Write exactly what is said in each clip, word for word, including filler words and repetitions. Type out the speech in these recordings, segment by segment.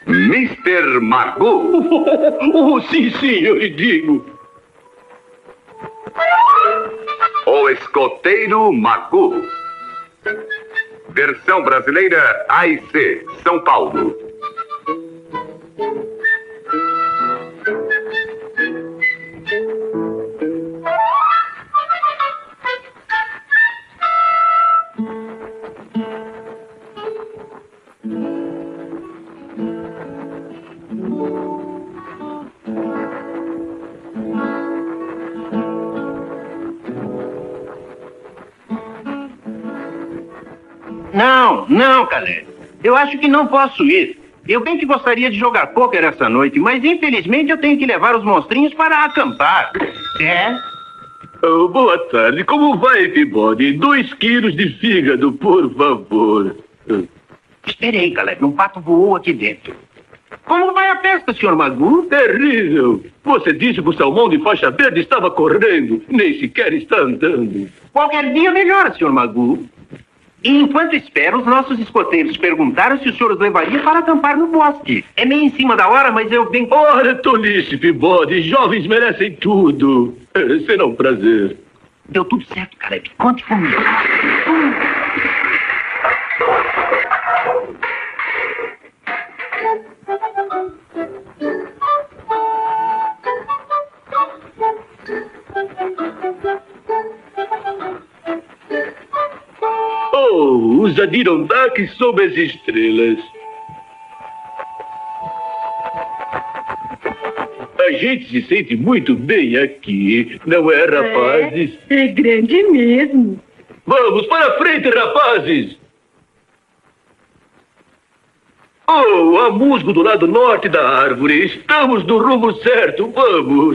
mister Magoo. Oh, sim, sim, eu lhe digo. O escoteiro Magoo. Versão brasileira A e C, São Paulo. Não, não, Caleb. Eu acho que não posso ir. Eu bem que gostaria de jogar pôquer essa noite, mas infelizmente eu tenho que levar os monstrinhos para acampar. É? Oh, boa tarde. Como vai, Peabody? Dois quilos de fígado, por favor. Espere aí, Caleb. Um pato voou aqui dentro. Como vai a festa, senhor Magoo? Terrível. Você disse que o salmão de faixa verde estava correndo. Nem sequer está andando. Qualquer dia melhora, senhor Magoo. E enquanto espero, os nossos escoteiros perguntaram se o senhor os levaria para acampar no bosque. É meio em cima da hora, mas eu bem... Ora, tolice, Peabody. Jovens merecem tudo. Será um prazer. Deu tudo certo, Caleb. Conte comigo. Oh, os Adirondacks sob as estrelas. A gente se sente muito bem aqui, não é, rapazes? É, é grande mesmo. Vamos para frente, rapazes! Oh, há musgo do lado norte da árvore. Estamos no rumo certo, vamos!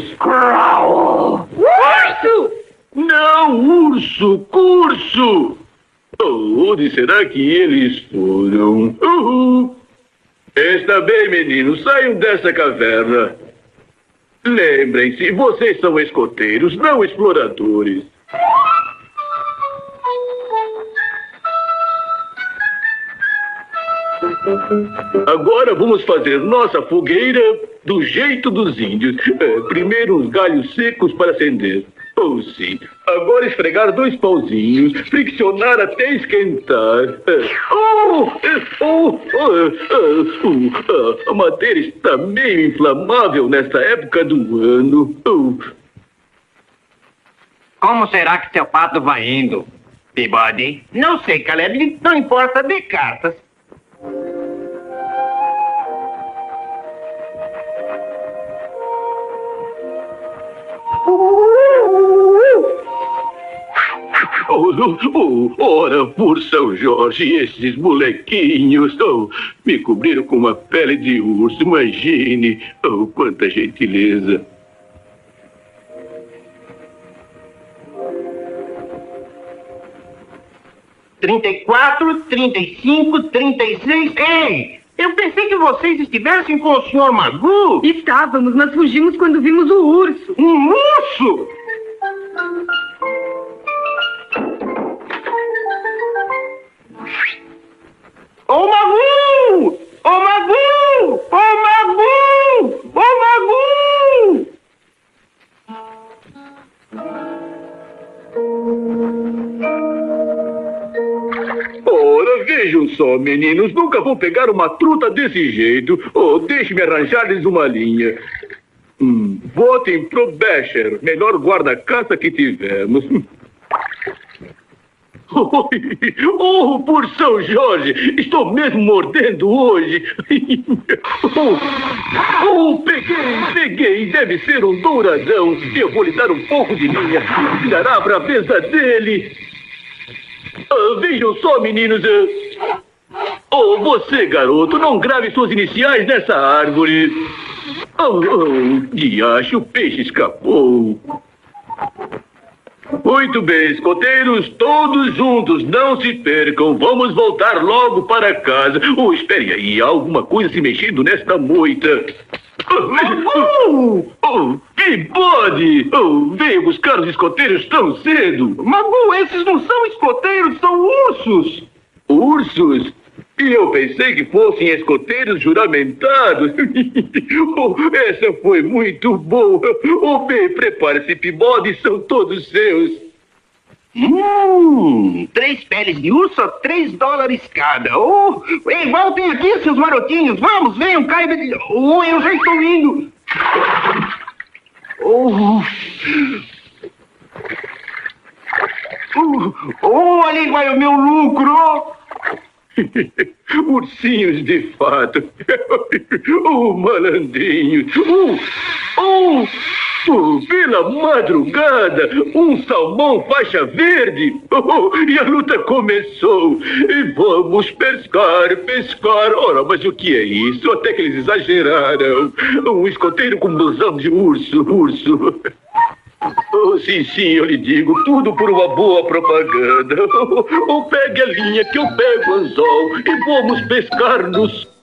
Urso! Não, urso, curso! Oh, onde será que eles foram? Uhul. Está bem, meninos, saiam dessa caverna. Lembrem-se, vocês são escoteiros, não exploradores. Agora vamos fazer nossa fogueira do jeito dos índios. É, primeiro uns galhos secos para acender. Oh, sim. Agora esfregar dois pauzinhos, friccionar até esquentar. Oh, oh, oh, oh, oh, a madeira está meio inflamável nesta época do ano. Oh. Como será que seu pato vai indo, Peabody? Não sei, Caleb. Não importa de cartas. Oh, oh, oh, ora, por São Jorge, esses molequinhos, oh, me cobriram com uma pele de urso, imagine, oh, quanta gentileza. trinta e quatro, trinta e cinco, trinta e seis... Ei! Eu pensei que vocês estivessem com o senhor Magoo. Estávamos, mas fugimos quando vimos o urso. Um urso? Ô Magoo! Ô Magoo! Ô Magoo! Ô Magoo! Ora, vejam só, meninos, nunca vão pegar uma truta desse jeito. Oh, deixe-me arranjar-lhes uma linha. Hum, votem pro Basher, melhor guarda-caça que tivemos. Oh, por São Jorge, estou mesmo mordendo hoje. Oh, oh, peguei, peguei, deve ser um douradão. Eu vou lhe dar um pouco de linha. Dará para a besta dele. Ah, vejam só, meninos. Oh, você, garoto, não grave suas iniciais nessa árvore. Oh, oh, diacho, o peixe escapou. Muito bem, escoteiros, todos juntos, não se percam. Vamos voltar logo para casa. Oh, espere aí, há alguma coisa se mexendo nesta moita. Oh, oh, Peabody! Oh, veio buscar os escoteiros tão cedo. Magoo, esses não são escoteiros, são ursos. Ursos? E eu pensei que fossem escoteiros juramentados. Oh, essa foi muito boa. Oh, bem, prepare-se, Peabody, são todos seus. Hum, três peles de urso a três dólares cada. Oh, ei, voltem aqui, seus marotinhos. Vamos, venham, caiam. Oh, eu já estou indo. Oh, oh, oh, ali vai o meu lucro. Ursinhos de fato. Oh, malandrinhos. Oh, oh, oh, pela madrugada, um salmão faixa verde. Oh, e a luta começou. E vamos pescar, pescar. Ora, mas o que é isso? Até que eles exageraram. Um escoteiro com blusão de urso, urso. Oh, sim, sim, eu lhe digo, tudo por uma boa propaganda. Oh, oh, pegue a linha que eu pego o anzol e vamos pescar nos